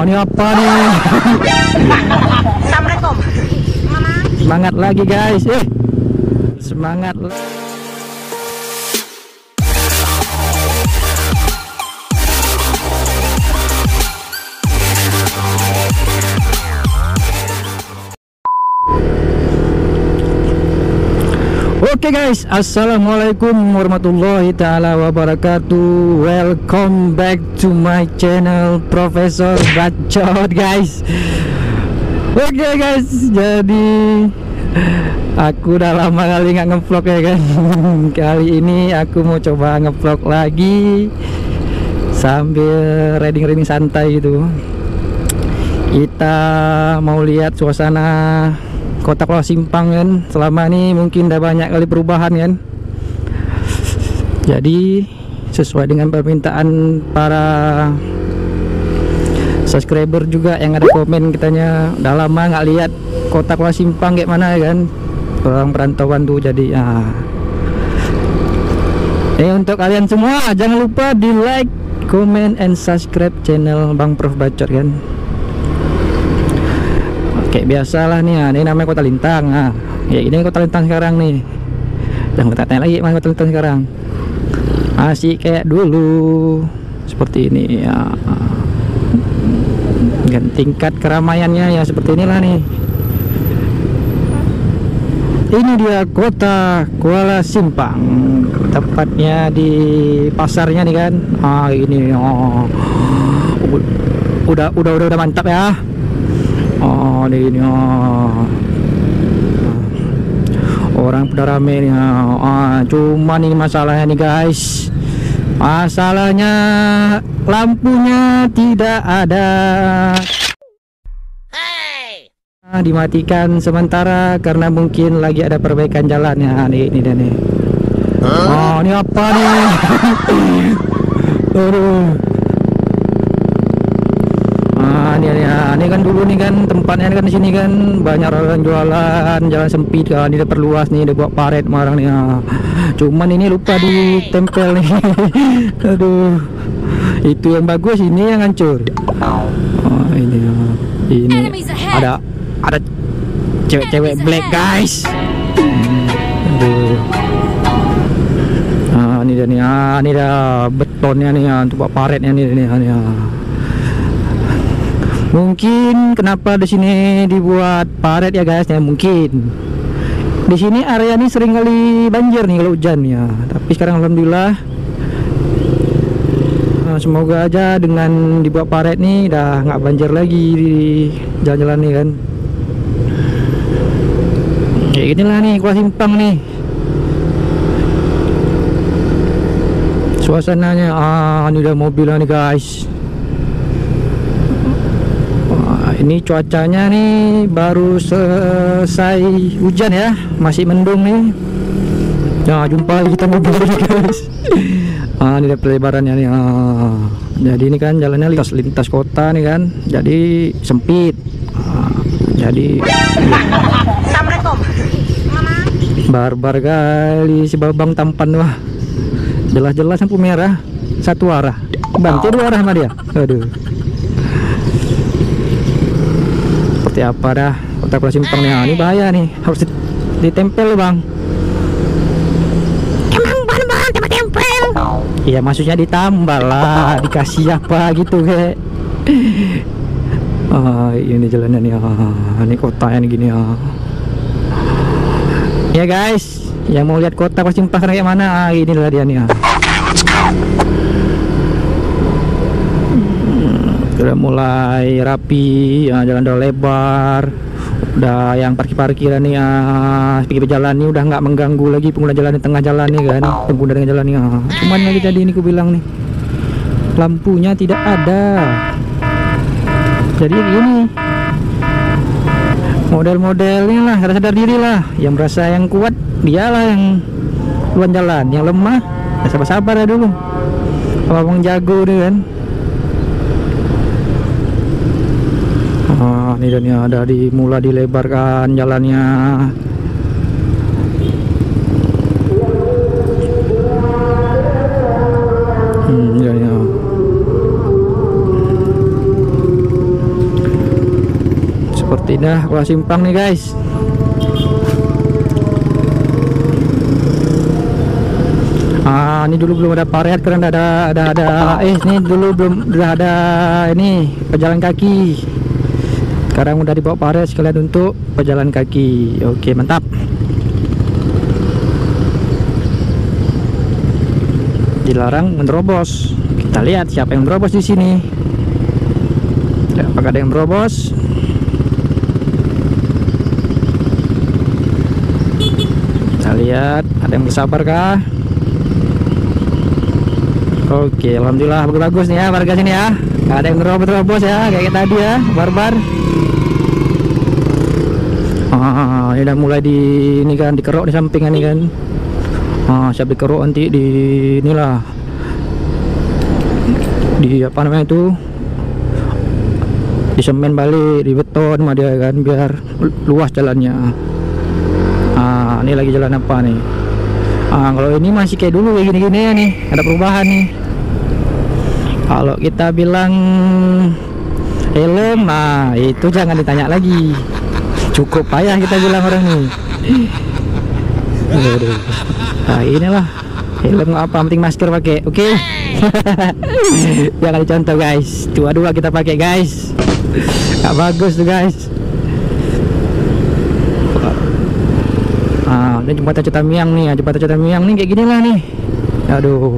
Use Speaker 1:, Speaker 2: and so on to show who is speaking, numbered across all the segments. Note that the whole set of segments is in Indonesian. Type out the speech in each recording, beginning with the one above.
Speaker 1: ini apa nih?
Speaker 2: Assalamualaikum.
Speaker 1: Semangat lagi guys, semangat. Oke guys, assalamualaikum warahmatullahi taala wabarakatuh. Welcome back to my channel Profesor Bacot guys. Oke guys, jadi aku udah lama kali nggak ngevlog ya kan. Kali ini aku mau coba ngevlog lagi sambil riding santai gitu. Kita mau lihat suasana Kota Kuala Simpang kan. Selama ini mungkin udah banyak kali perubahan kan. Jadi sesuai dengan permintaan para subscriber juga yang ada komen, katanya udah lama nggak lihat Kota Kuala Simpang kayak mana kan, orang perantauan tuh. Jadi untuk kalian semua jangan lupa di like, comment, and subscribe channel Bang Prof Bacot kan. Kayak biasalah nih, ini namanya Kota Lintang. Ya ini Kota Lintang sekarang nih. Jangan kita tanya lagi mana Kota Lintang sekarang. Masih kayak dulu seperti ini ya. Dan tingkat keramaiannya ya seperti inilah nih. Ini dia Kota Kuala Simpang, tepatnya di pasarnya nih kan. Ini udah mantap ya. Ini orang pada rame nih. Cuman ini masalahnya nih guys, masalahnya lampunya tidak ada. Dimatikan sementara karena mungkin lagi ada perbaikan jalan ya. Ini dia nih. Ini apa nih? Ini kan dulu nih kan tempatnya kan di sini kan banyak orang jualan, jalan sempit kan, ini udah perluas nih, udah buat paret marang nih. Cuman ini lupa ditempel nih. Aduh, itu yang bagus, ini yang hancur. Ini ada cewek-cewek black guys. Aduh. Ini dia nih, ini dah betonnya nih untuk buat paretnya nih. Mungkin kenapa di sini dibuat paret ya guys ya, mungkin di sini area ini sering kali banjir nih kalau hujan ya. Tapi sekarang alhamdulillah, semoga aja dengan dibuat paret nih udah nggak banjir lagi di jalan-jalan nih kan. Kayak inilah nih Kuala Simpang nih suasananya. Ini udah mobil nih guys. Ini cuacanya nih baru selesai hujan ya, masih mendung nih. Jumpa lagi kita mobil guys. Ini ada pelebarannya nih. Jadi ini kan jalannya lintas kota nih kan, jadi sempit. Jadi
Speaker 2: Assalamualaikum.
Speaker 1: barbar kali si babang tampan. Wah, jelas-jelas lampu merah satu arah, banting dua arah sama dia. Aduh, seperti apa dah Kota Kuala Simpang nih. Ini bahaya nih, harus ditempel bang.
Speaker 2: Emang bang tempel?
Speaker 1: Iya maksudnya ditambal lah, dikasih apa gitu kayak. Ini jalannya nih. Ini kotanya nih gini ya. Ya guys, yang mau lihat Kota Kuala Simpang kayak mana, inilah dia nih. Udah mulai rapi ya, jalan udah lebar, udah yang parkiran nih pinggir jalan nih udah nggak mengganggu lagi pengguna jalan di tengah jalan nih kan, pengguna dengan jalan nih. Cuman lagi tadi ini ku bilang nih, lampunya tidak ada. Jadi ini model-modelnya lah, sadar diri lah, yang merasa yang kuat dialah yang duluan jalan, yang lemah ya sabar-sabar ya dulu. Kalau abang jago nih kan. Ini dan ya ada mulai dilebarkan jalannya. pindah Kuala Simpang nih guys. Ini dulu belum ada paret karena ada ini dulu belum ada ini pejalan kaki. Sekarang udah dibawa paret sekalian untuk pejalan kaki. Oke, mantap. Dilarang menerobos. Kita lihat siapa yang menerobos di sini. Apakah ada yang menerobos? Kita lihat, ada yang bersabar kah? Oke, alhamdulillah bagus-bagus nih ya warga sini ya. Nggak ada yang nerobos ya, kayak tadi ya, barbar. Ini udah mulai di ini kan, dikerok di sampingan ini kan. Siap dikerok nanti di inilah. Di apa namanya itu? Di semen balik, di beton mah dia kan biar luas jalannya. Ini lagi jalan apa nih? Kalau ini masih kayak dulu kayak gini-gini ya nih, ada perubahan nih. Kalau kita bilang helm, nah itu jangan ditanya lagi. Cukup payah kita bilang orang nih. Nah inilah helm apa, penting masker pakai, oke? Jangan dicontoh guys. Dua-dua kita pakai guys. Gak bagus tuh guys. Ini jembatan Cetamiang nih, jembatan Cetamiang nih kayak gini lah nih. Aduh,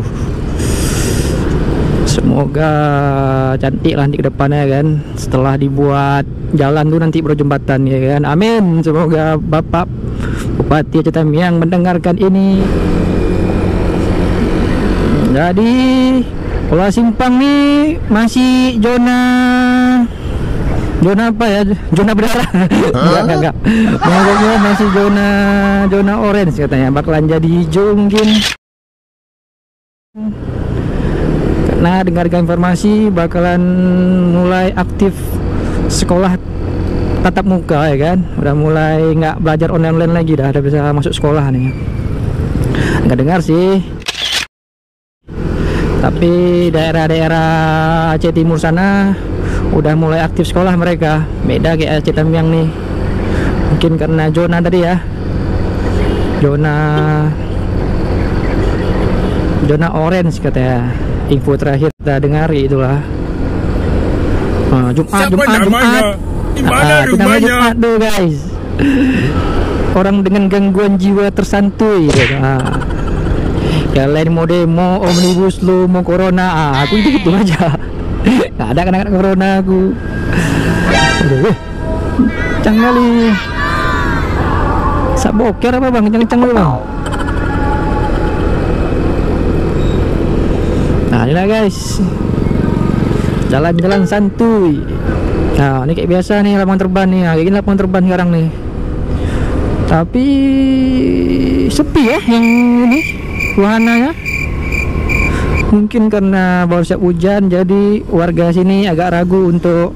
Speaker 1: semoga cantik lah nanti ke depannya kan. Setelah dibuat jalan tuh nanti bro jembatan ya kan. Amin. Semoga Bapak Bupati Cetamiang mendengarkan ini. Jadi Kuala Simpang nih masih zona apa ya? Zona berdarah. Enggak. Pokoknya masih zona orange katanya. Bakalan jadi hijau mungkin. Karena dengarkan informasi bakalan mulai aktif sekolah tatap muka ya kan. Udah mulai nggak belajar online lagi, dah udah bisa masuk sekolah nih. Nggak dengar sih. Tapi daerah-daerah Aceh Timur sana udah mulai aktif sekolah mereka. Beda kayak Aceh Tamiang nih. Mungkin karena zona tadi ya, zona orange katanya. Info terakhir kita dengar itulah. Jumat. Jumat tuh guys. Orang dengan gangguan jiwa tersantui gitu. Kalian mau demo, omnibus law, mau corona, aku gitu aja. Nggak ada kena corona aku. Aduh, kencang kali. Sak boker apa bang? Kencang dulu bang. Nah inilah guys, jalan-jalan santuy. Nah ini kayak biasa nih lapangan terbang nih. Kayak gini lapangan terbang sekarang nih. Tapi sepi ya yang ini wahananya. Mungkin karena baru siap hujan, jadi warga sini agak ragu untuk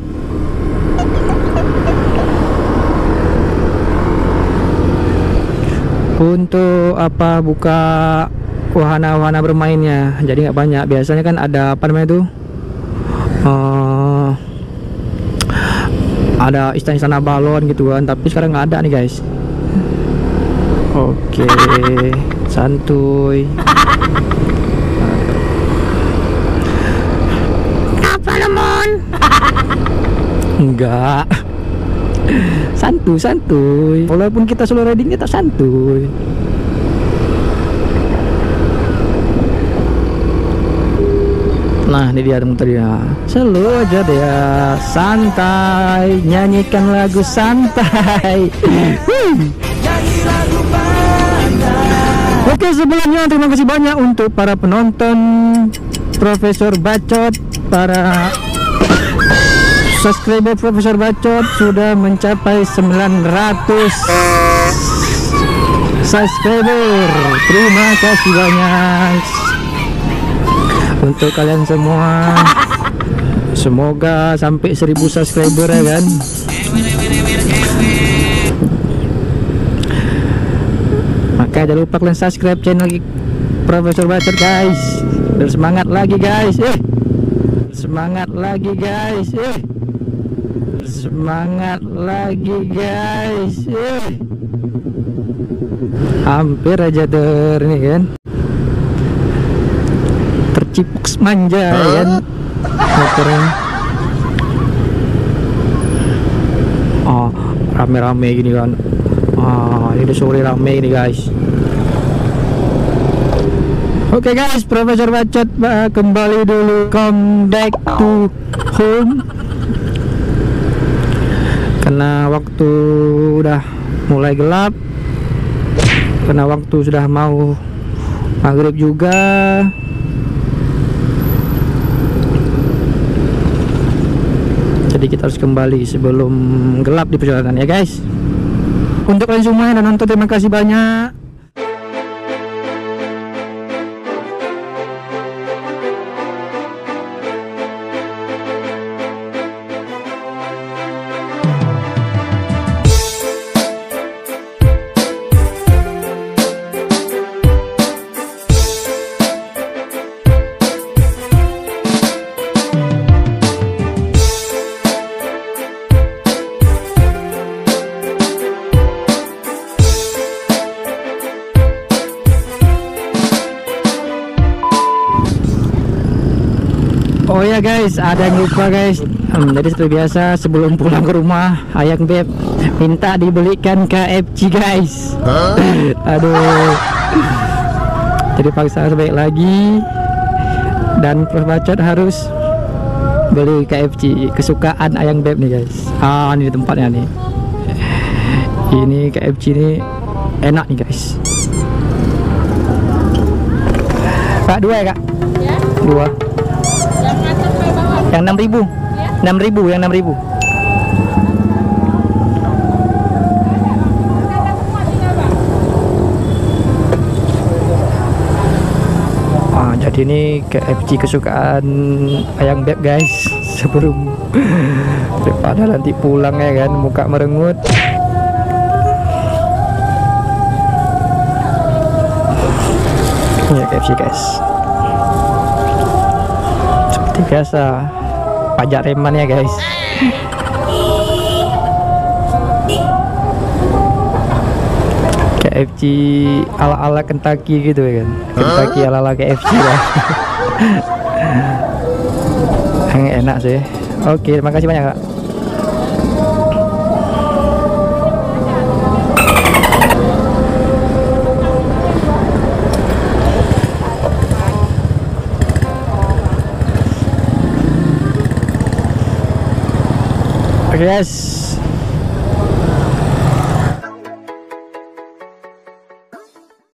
Speaker 1: apa buka wahana-wahana bermainnya. Jadi nggak banyak. Biasanya kan ada apa namanya itu, ada istana-istana balon gitu kan. Tapi sekarang nggak ada nih guys. Oke, santuy. Enggak. Santuy. Walaupun kita solo riding kita santuy. Nah ini dia teman-teman ya. Selalu aja dia santai, nyanyikan lagu santai. Oke, sebelumnya terima kasih banyak untuk para penonton Profesor Bacot, para subscriber Profesor Bacot sudah mencapai 900 subscriber. Terima kasih banyak untuk kalian semua. Semoga sampai 1000 subscriber ya kan. Maka jangan lupa kalian subscribe channel Profesor Bacot guys. Bersemangat lagi guys. Semangat lagi guys. Semangat lagi guys. Hampir aja ini kan. Tercipuk manja kan motornya. Oh, rame-rame gini kan. Ini udah sore rame ini guys. Oke guys, Profesor Bacot kembali dulu, come back to home. Karena waktu udah mulai gelap, karena waktu sudah mau maghrib juga. Jadi kita harus kembali sebelum gelap di perjalanan ya guys. Untuk kalian semua yang nonton, terima kasih banyak. Oh ya guys, ada yang lupa guys. Jadi seperti biasa sebelum pulang ke rumah, Ayang Beb minta dibelikan KFC guys. Aduh. Jadi paksa sebaik lagi. Dan Prof Bacot harus beli KFC kesukaan Ayang Beb nih guys. Ini tempatnya nih. Ini KFC ini enak nih guys. Kak, 2 ya kak? Ya. 2. Yang 6.000 ya? 6.000, yang 6.000. Jadi ini KFC kesukaan Ayang Beb guys. Sebelum daripada nanti pulang ya kan muka merengut. Ini KFC guys. Seperti biasa pajak reman ya guys. KFC ala-ala Kentucky gitu ya kan. Kentucky ala-ala KFC lah. Yang enak sih. Oke, terima kasih banyak kak. Oke guys,